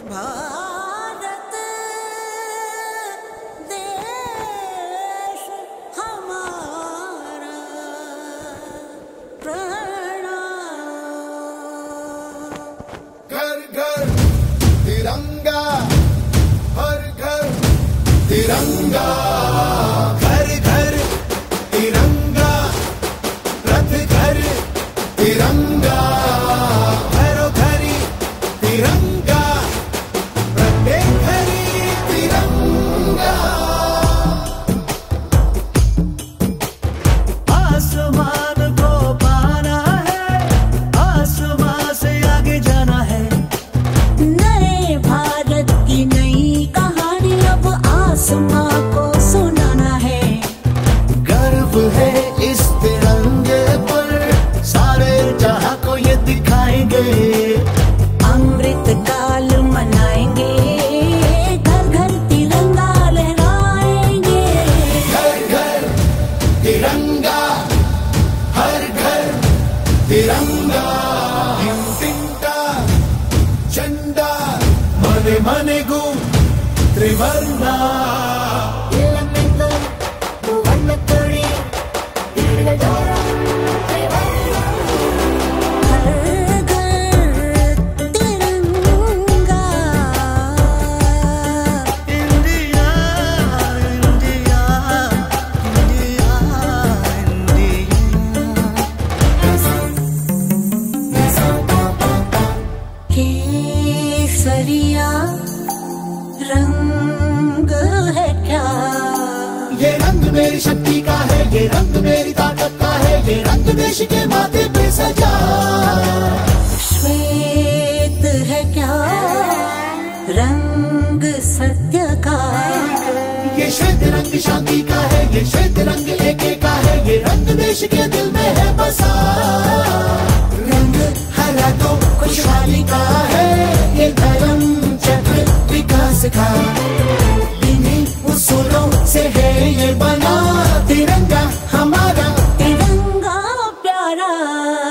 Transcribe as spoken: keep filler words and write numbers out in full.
भारत देश हमारा प्रणाम। घर घर तिरंगा, हर घर तिरंगा, घर घर तिरंगा, रथ घर तिरंगा, घरो घरी तिरंगा, प्रत्येक घरी तिरंगा। आसमान को पाना है, आसमान से आगे जाना है। नए भारत की नई कहानी अब आसमां को सुनाना है। गर्व है इस तिरंगे पर, सारे जहां को ये दिखाएंगे। अमृत काल मनाएंगे, घर घर तिरंगा लहराएंगे। घर घर तिरंगा, हर घर तिरंगा, टिम टिमटा झंडा, मने मने गू त्रिवर्णा। हर घर तिरंगा, इंडिया इंडिया इंडिया इंडिया। केसरिया रंग है क्या? ये रंग मेरी शक्ति का है, ये रंग मेरी ताकत का है, ये रंग देश के माथे पे सजा। श्वेत है क्या? रंग सत्य का। ये श्वेत रंग शांति का है, ये श्वेत रंग एके का है, ये रंग देश के दिल में है बसा। रंग हरा तो खुशहाली का है, ये धर्म चक्र विकास का। इन्हीं उसूलों से है ये बना तिरंगा हमारा, तिरंगा प्यारा।